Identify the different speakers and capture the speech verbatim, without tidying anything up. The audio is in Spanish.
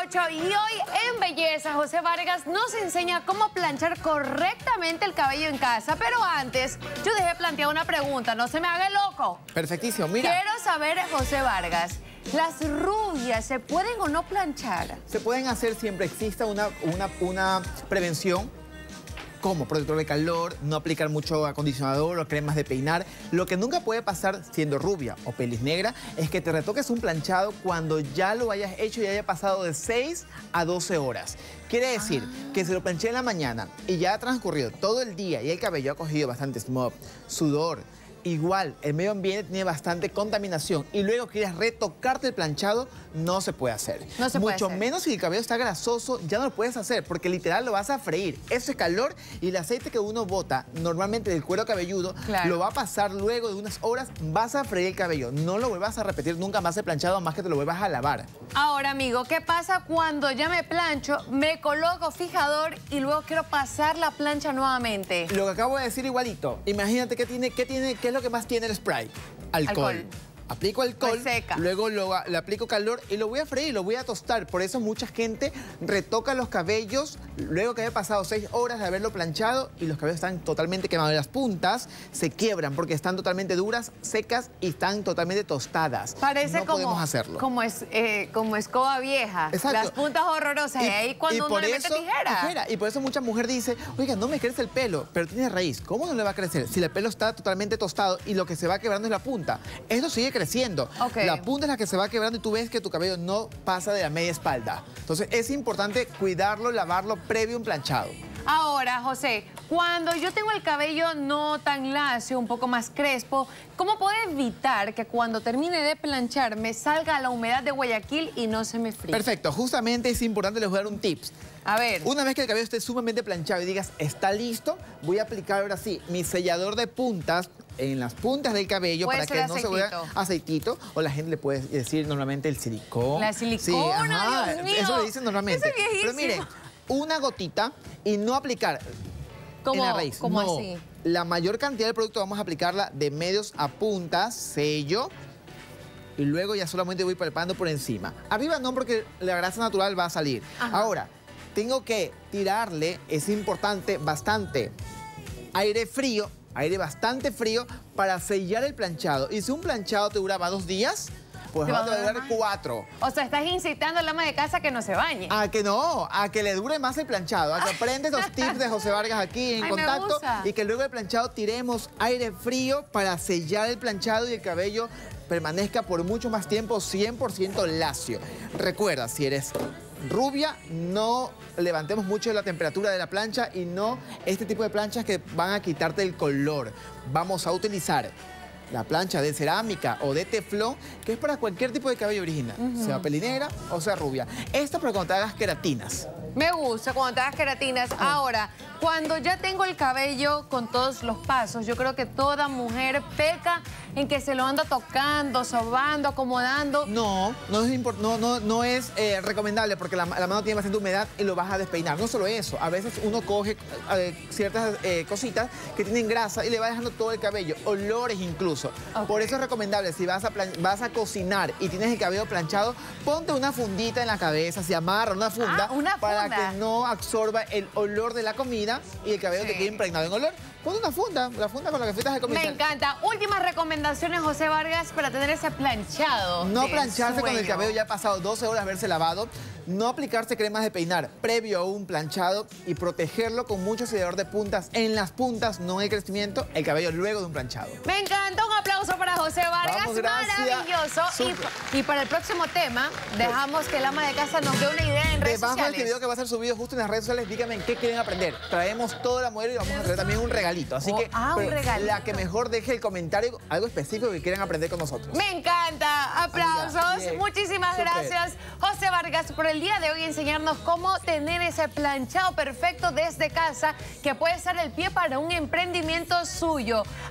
Speaker 1: ocho y hoy en Belleza José Vargas nos enseña cómo planchar correctamente el cabello en casa. Pero antes, yo dejé plantear una pregunta, no se me haga el loco.
Speaker 2: Perfectísimo, mira.
Speaker 1: Quiero saber, José Vargas, ¿las rubias se pueden o no planchar?
Speaker 2: Se pueden hacer siempre exista una, una, una prevención, como protector de calor, no aplicar mucho acondicionador o cremas de peinar. Lo que nunca puede pasar siendo rubia o pelis negra es que te retoques un planchado cuando ya lo hayas hecho y haya pasado de seis a doce horas. Quiere decir ah. que si lo planché en la mañana y ya ha transcurrido todo el día y el cabello ha cogido bastante smog, sudor, igual el medio ambiente tiene bastante contaminación y luego quieres retocarte el planchado, no se puede hacer.
Speaker 1: No se puede
Speaker 2: Mucho
Speaker 1: hacer.
Speaker 2: menos si el cabello está grasoso, ya no lo puedes hacer porque literal lo vas a freír. Eso es calor y el aceite que uno bota normalmente del cuero cabelludo claro. lo va a pasar luego de unas horas, vas a freír el cabello. No lo vuelvas a repetir nunca más el planchado, más que te lo vuelvas a lavar.
Speaker 1: Ahora, amigo, ¿qué pasa cuando ya me plancho, me coloco fijador y luego quiero pasar la plancha nuevamente?
Speaker 2: Lo que acabo de decir igualito. Imagínate qué tiene, qué tiene, qué es lo que más tiene el spray. Alcohol. Alcohol. Aplico alcohol, luego lo, le aplico calor y lo voy a freír, lo voy a tostar. Por eso mucha gente retoca los cabellos luego que haya pasado seis horas de haberlo planchado y los cabellos están totalmente quemados. Las puntas se quiebran porque están totalmente duras, secas y están totalmente tostadas.
Speaker 1: Parece
Speaker 2: no
Speaker 1: como,
Speaker 2: podemos hacerlo.
Speaker 1: Como, es, eh, como escoba vieja.
Speaker 2: Exacto.
Speaker 1: Las puntas horrorosas. Y, y ahí cuando uno le mete tijera.
Speaker 2: tijera. Y por eso mucha mujer dice, oiga, no me crece el pelo, pero tiene raíz. ¿Cómo no le va a crecer? Si el pelo está totalmente tostado y lo que se va quebrando es la punta. Esto sigue creciendo. Okay. La punta es la que se va quebrando y tú ves que tu cabello no pasa de la media espalda. Entonces es importante cuidarlo, lavarlo previo a un planchado.
Speaker 1: Ahora, José, cuando yo tengo el cabello no tan lacio, un poco más crespo, ¿cómo puedo evitar que cuando termine de planchar me salga la humedad de Guayaquil y no se me fríe?
Speaker 2: Perfecto, justamente es importante, les voy a dar un tips.
Speaker 1: A ver.
Speaker 2: Una vez que el cabello esté sumamente planchado y digas, está listo, voy a aplicar ahora sí mi sellador de puntas en las puntas del cabello para que no se vea aceitito. O la gente le puede decir normalmente el silicón.
Speaker 1: La silicona,
Speaker 2: sí, ajá,
Speaker 1: Dios mío.
Speaker 2: Eso le dicen normalmente. Pero miren, una gotita y no aplicar
Speaker 1: ¿Cómo,
Speaker 2: en la raíz.
Speaker 1: ¿cómo
Speaker 2: no.
Speaker 1: así?
Speaker 2: La mayor cantidad del producto vamos a aplicarla de medios a puntas, sello. Y luego ya solamente voy palpando por encima. Arriba no, porque la grasa natural va a salir. Ajá. Ahora, tengo que tirarle, es importante, bastante aire frío, aire bastante frío para sellar el planchado. Y si un planchado te duraba dos días, pues va a durar cuatro.
Speaker 1: O sea, estás incitando al ama de casa a que no se bañe.
Speaker 2: A que no, a que le dure más el planchado, a que aprendes los tips de José Vargas aquí en
Speaker 1: Ay,
Speaker 2: contacto y que luego del planchado tiremos aire frío para sellar el planchado y el cabello permanezca por mucho más tiempo cien por ciento lacio. Recuerda, si eres rubia, no levantemos mucho la temperatura de la plancha y no este tipo de planchas que van a quitarte el color. Vamos a utilizar la plancha de cerámica o de teflón, que es para cualquier tipo de cabello original, uh-huh. sea pelinegra o sea rubia. Esta para cuando te hagas queratinas.
Speaker 1: Me gusta cuando te hagas queratinas. Uh-huh. Ahora, cuando ya tengo el cabello con todos los pasos, yo creo que toda mujer peca en que se lo anda tocando, sobando, acomodando.
Speaker 2: No, no es, no, no, no es eh, recomendable porque la, la mano tiene bastante humedad y lo vas a despeinar. No solo eso, a veces uno coge eh, ciertas eh, cositas que tienen grasa y le va dejando todo el cabello, olores incluso. Okay. Por eso es recomendable, si vas a, vas a cocinar y tienes el cabello planchado, ponte una fundita en la cabeza, se amarra una funda,
Speaker 1: ah, una funda
Speaker 2: para que no absorba el olor de la comida y el cabello sí. te quede impregnado en olor. Ponte una funda, la funda con la que fuiste de comer.
Speaker 1: Me encanta. Últimas recomendaciones, José Vargas, para tener ese planchado.
Speaker 2: No plancharse con el cabello ya ha pasado doce horas de haberse lavado. No aplicarse cremas de peinar previo a un planchado y protegerlo con mucho sellador de puntas en las puntas, no en el crecimiento, el cabello luego de un planchado.
Speaker 1: Me encanta. Un aplauso para José Vargas. Vamos, maravilloso. Y, y para el próximo tema, dejamos que el ama de casa nos dé una idea en redes
Speaker 2: Debajo
Speaker 1: sociales.
Speaker 2: Debajo de este video que va a ser subido justo en las redes sociales, díganme en qué quieren aprender. Traemos todo el modelo y vamos a traer también un regalito. Así
Speaker 1: oh,
Speaker 2: que
Speaker 1: ah, un regalito.
Speaker 2: La que mejor deje el comentario, algo específico que quieran aprender con nosotros.
Speaker 1: Me encanta. Aplausos. Amiga, muchísimas Super. gracias, José Vargas, por el día de hoy enseñarnos cómo tener ese planchado perfecto desde casa que puede ser el pie para un emprendimiento suyo.